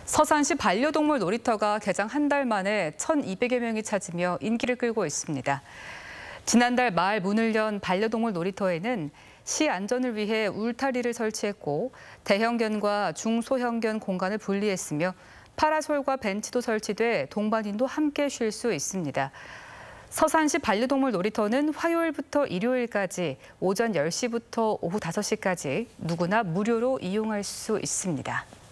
서산시 반려동물 놀이터가 개장 한 달 만에 1,200여 명이 찾으며 인기를 끌고 있습니다. 지난달 말 문을 연 반려동물 놀이터에는 시 안전을 위해 울타리를 설치했고 대형견과 중소형견 공간을 분리했으며 파라솔과 벤치도 설치돼 동반인도 함께 쉴 수 있습니다. 서산시 반려동물 놀이터는 화요일부터 일요일까지 오전 10시부터 오후 5시까지 누구나 무료로 이용할 수 있습니다.